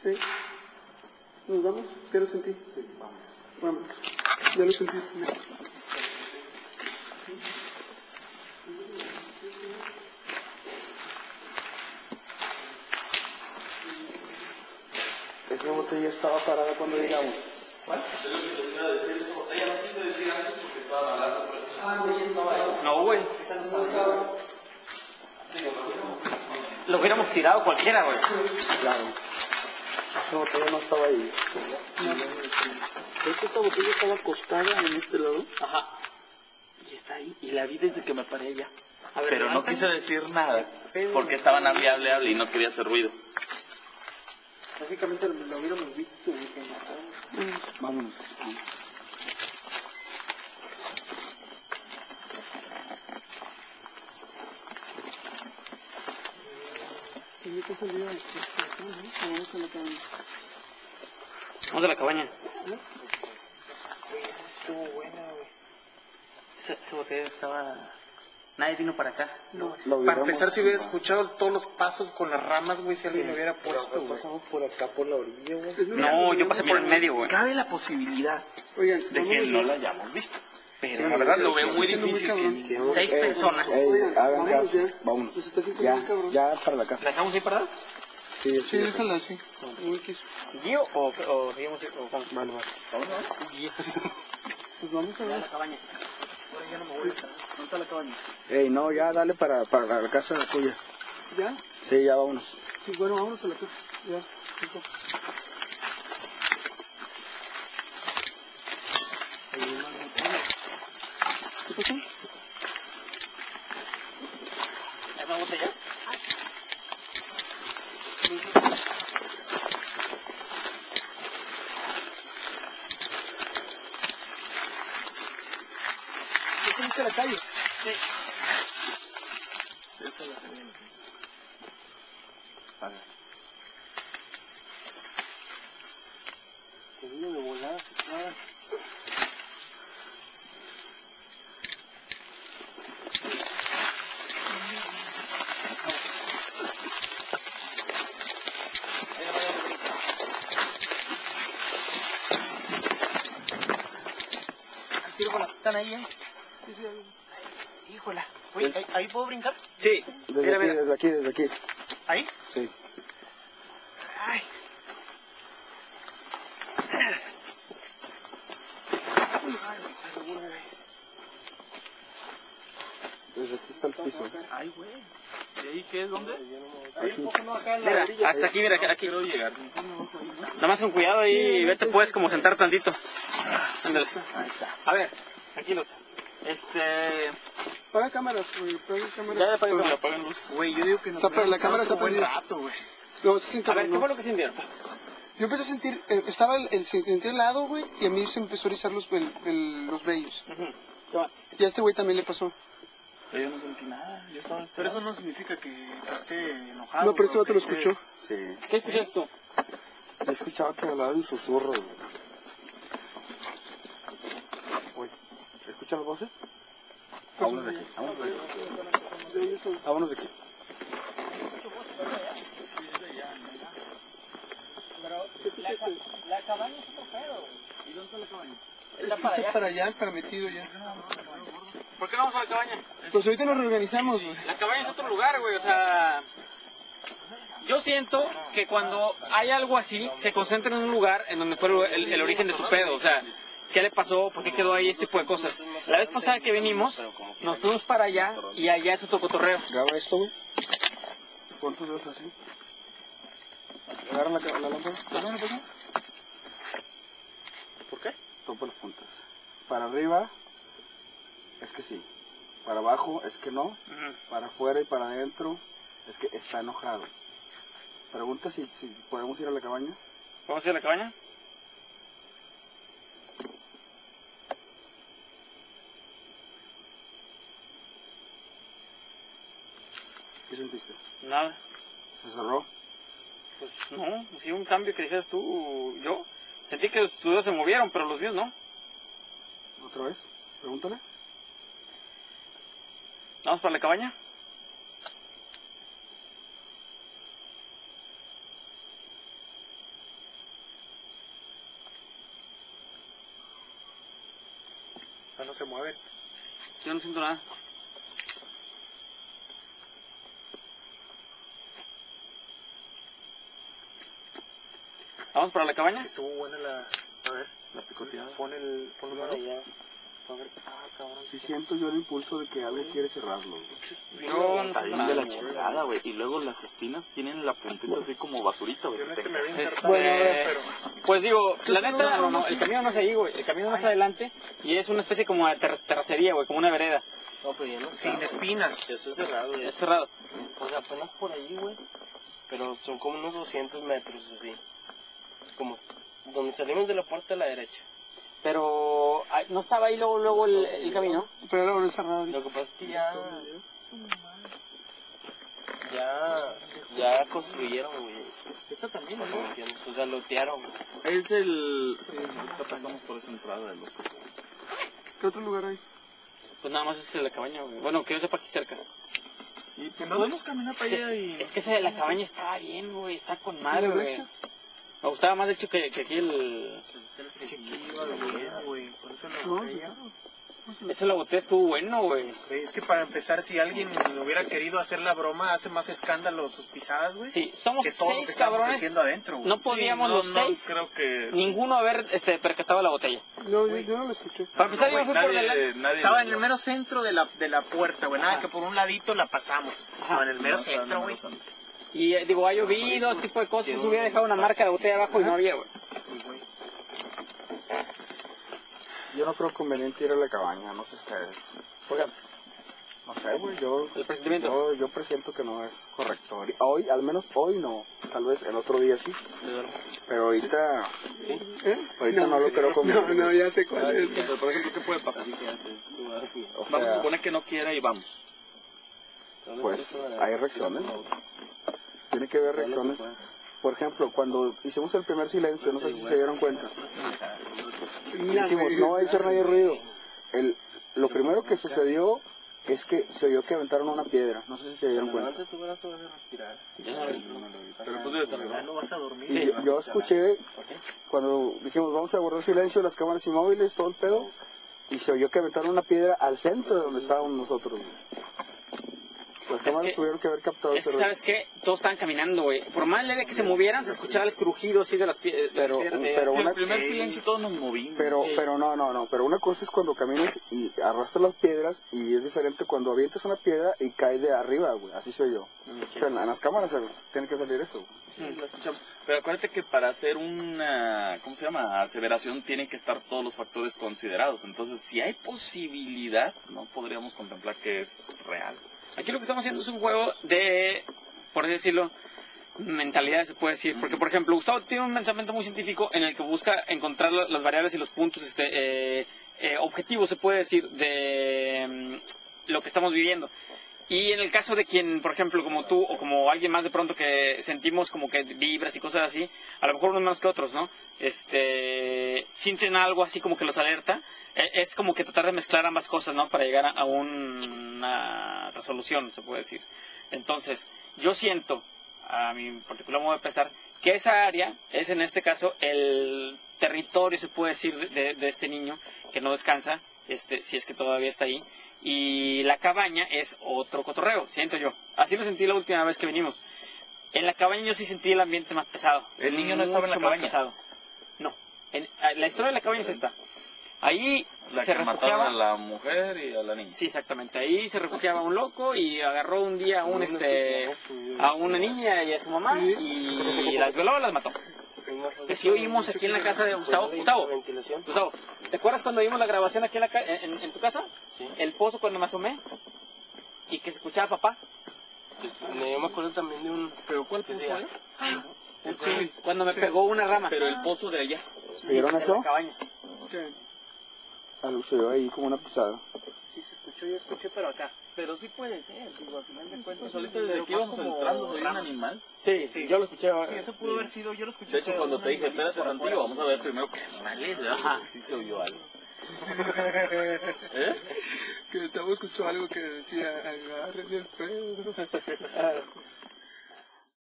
Sí. ¿Nos vamos? ¿Ya lo sentí? Sí, vamos. Vamos. Ya lo sentí. Esa botella estaba parada cuando llegamos. ¿Cuál? Es lo que les iba a decir. Esa botella no quise decir antes porque estaba hablando, pero güey, estaba ahí. No, güey. Lo hubiéramos tirado cualquiera, güey. Claro. Esa botella no estaba ahí. ¿Ves que esta botella estaba acostada en este lado? Ajá. Y está ahí. Y la vi desde que me paré allá. A ver, Pero no levántame. quise decir nada. Porque estaban hable y no quería hacer ruido. Básicamente lo hubiéramos visto, güey. Vámonos. ¿Y qué salió? Vamos a la cabaña. Vamos a la cabaña. Estuvo buena, güey. Esa botella estaba... Nadie vino para acá. No, Lo para hubiéramos- empezar, si hubiera escuchado todos los pasos con las ramas, güey, si alguien me hubiera puesto, güey. Pasamos por acá, por la orilla, güey. No, yo pasé por el medio, güey. Cabe la posibilidad Oigan, de que no lo hayamos visto. Pero la Sí, verdad sí, lo veo sí, muy sí, difícil. muy cabrón. 6 personas. Oigan, Hagan vámonos caso. ya. Vámonos. Pues está sintiendo Ya, muy cabrón. ya para la casa. ¿La dejamos ahí parada? Sí, Sí, déjala así. Muy quiso. ¿Gio o seguimos? O cómo? Vale, vale. Pues vamos a Ya ver. la cabaña. Ahora ya no me voy a estar. ¿Dónde está la cabaña? Ey, no, ya dale para la casa tuya. ¿Ya? Sí, ya vámonos. Sí, bueno, vámonos a la casa. Ya. Listo. ¿Qué pasó? ¿Es una botella? ¿Qué saliste a la calle? Sí. Te vino de volada, nada. ¿Están ahí, eh? Sí, sí, ahí. Híjola. Oye, ¿ahí puedo brincar? Sí. Desde Mira, aquí, mira. desde aquí, desde aquí. ¿Ahí? Sí. Ay. Desde aquí está el piso. Ay, güey. ¿Y ahí qué es? ¿Dónde? Ahí un poco no acá en la Mira, orilla. hasta aquí, mira, aquí. Quiero llegar. Nada más con cuidado ahí y vete, puedes como sentar tantito. Ándale. A ver, tranquilos. Paga cámaras, güey. Paga cámaras. Ya apagué Todo. cámara. Apagan luz. Güey, yo digo que no. La cámara está buen prendida. rato, güey. No, se siente A ver, ¿qué no. fue lo que sintieron? Yo empecé a sentir, estaba se sentía helado, güey, y a mí se empezó a erizar los vellos. Y a este güey también le pasó. Pero yo no sentí nada. Yo estaba Pero esperando. eso no significa que esté enojado. No, pero este o vato lo que escuchó. esté- Sí. ¿Qué escuchaste tú? Yo escuchaba que hablaba en susurros, güey. Uy, ¿escuchan las voces? Vámonos de aquí, vámonos de aquí. Vámonos de aquí. La cabaña es otro pedo, güey. ¿Y dónde está la cabaña? Está para allá, para metido ya. ¿Por qué no vamos a la cabaña? Pues ahorita nos reorganizamos, güey. La cabaña es otro lugar, güey, o sea... Yo siento que cuando hay algo así, se concentra en un lugar en donde fue el origen de su pedo, o sea... ¿Qué le pasó? ¿Por qué quedó ahí? Este tipo de cosas. La vez pasada que venimos, nos fuimos para allá y allá es otro cotorreo. Graba esto, güey. ¿Cuántos dedos así? ¿Agarran la lámpara? ¿Por qué? Topa las puntas. Para arriba es que sí. Para abajo es que no. Para afuera y para adentro es que está enojado. Pregunta si podemos ir a la cabaña. ¿Vamos a ir a la cabaña? ¿Qué sentiste? Nada. ¿Se cerró? Pues no, sí un cambio que dijeras tú, yo. Sentí que los tuyos se movieron, pero los míos no. ¿Otra vez? Pregúntale. ¿Vamos para la cabaña? sea, no se mueven. Yo no siento nada. ¿Vamos para la cabaña? Estuvo buena la... A ver, La picoteada. ponlo para allá. A ver, cabrón. Sí siento yo el impulso de que algo quiere cerrarlo, güey. Yo no Está siento bien de nada. la chingada, güey. Y luego las espinas tienen la puntita así como basurita, güey. Yo no es que que te- me había Es, insertado, pero... pues digo, la neta, no, el camino no es ahí, güey. El camino es más adelante y es una especie como de terracería, güey, como una vereda. No, pero ya no está. Sin espinas. Ya está cerrado, güey. Es cerrado. O sea, apenas por ahí, güey. Pero son como unos 200 metros, así. Como donde salimos de la puerta a la derecha. Pero no estaba ahí luego el camino. Pero ahora es cerrado. Lo que pasa es que ya construyeron, güey. Esta también, ¿Me ¿no? entiendes? O sea, lotearon. Es el... Sí, ahorita pasamos por esa entrada de los... ¿Qué otro lugar hay? Pues nada más es la cabaña, güey. Bueno, que yo sepa aquí cerca. Y pues podemos caminar para allá y... Es que esa de la cabaña estaba bien, güey. Está con madre, güey. Me gustaba más, de hecho, que aquí el... Es que aquí iba bien, güey. Por eso la No, botella. Eso la botella estuvo bueno, güey. Es que para empezar, si alguien hubiera querido hacer la broma, hace más escándalo sus pisadas, güey. Sí, somos Que todo lo que 6 estamos cabrones. haciendo adentro, güey. No podíamos los 6, creo que... ninguno haber percatado la botella. No, yo no lo escuché. Para empezar, yo me fui por delante. Nadie Estaba en el mero centro de la puerta, güey. Nada, que por un ladito la pasamos. No, en el mero centro, güey. Y digo, ha llovido, ese tipo de cosas. Se hubiera dejado una marca de botella abajo y no había, güey. Yo no creo conveniente ir a la cabaña, no sé ustedes. Oiga, No sé, güey, yo... el presentimiento. Yo presiento que no es correcto. Hoy, al menos hoy no. Tal vez el otro día sí. Pero ahorita... Ahorita no lo creo conveniente. No, ya sé cuál es. Pero, por ejemplo, ¿qué puede pasar? O Vamos a sea, suponer que no quiera y vamos. pues hay reacciones. Tiene que haber reacciones. Por ejemplo, cuando hicimos el primer silencio, no sé si se dieron cuenta. Dijimos, no va a hacer nadie ruido. Lo primero que sucedió es que se oyó que aventaron una piedra. No sé si se dieron cuenta. Levanta tu brazo, vas a respirar. Pero pues debe estar Ya grabado. no vas a dormir. Y yo escuché, cuando dijimos, vamos a guardar silencio, las cámaras inmóviles, todo el pedo, y se oyó que aventaron una piedra al centro de donde estábamos nosotros. Las cámaras que- tuvieron que haber captado Es que, ese ruido. ¿sabes qué? Todos estaban caminando, güey. Por más leve que se movieran, se escuchaba el crujido así de las piedras. Pero En una, el primer silencio todos nos movimos. pero no, pero una cosa es cuando caminas y arrastras las piedras y es diferente cuando avientas una piedra y cae de arriba, güey, así soy yo. O sea, en las cámaras tiene que salir eso. Sí, lo escuchamos. Pero acuérdate que para hacer una, ¿cómo se llama? Aseveración tienen que estar todos los factores considerados. Entonces, si hay posibilidad, no podríamos contemplar que es real. Aquí lo que estamos haciendo es un juego de, por así decirlo, mentalidad se puede decir. Porque, por ejemplo, Gustavo tiene un pensamiento muy científico en el que busca encontrar las variables y los puntos objetivos, se puede decir, de lo que estamos viviendo. Y en el caso de quien, por ejemplo, como tú o como alguien más de pronto que sentimos como que vibras y cosas así, a lo mejor unos menos que otros, ¿no? Sienten algo así como que los alerta. Es como que tratar de mezclar ambas cosas, ¿no? Para llegar a una resolución, se puede decir. Entonces, yo siento, a mi particular modo de pensar, que esa área es en este caso el territorio, se puede decir, de este niño que no descansa, si es que todavía está ahí, y la cabaña es otro cotorreo, siento yo. Así lo sentí la última vez que venimos. En la cabaña yo sí sentí el ambiente más pesado. ¿El niño no estaba en la mucho más cabaña? pesado. No. La historia de la cabaña es esta. Ahí La se que mataron refugiaba. a la mujer y a la niña. Sí, exactamente. Ahí se refugiaba un loco y agarró un día a una niña y a su mamá y las violó, las mató. Que sí oímos aquí en la casa de Gustavo. Gustavo, ¿te acuerdas cuando vimos la grabación aquí en tu casa? Sí. El pozo cuando me asomé y que se escuchaba papá. Yo me acuerdo también de un... ¿Pero cuál que pozo se- es? Sí, cuando me pegó una rama. Pero el pozo de allá. ¿Vieron de eso? la cabaña. Algo se oyó ahí como una pisada. Sí, se escuchó, yo escuché, pero acá. Pero sí puede ser, digo, al final de cuentas. Pues ahorita desde que íbamos entrando se oía un animal. Sí, Sí. yo lo escuché. Sí, eso pudo haber sido, yo lo escuché. De hecho, pero cuando un te dije, animalito espérate por tantito, afuera. vamos a ver primero qué animales, ¿verdad? Ajá. Sí se oyó algo. ¿Eh? Que estaba escuchando algo que decía, agárrenle el pedo.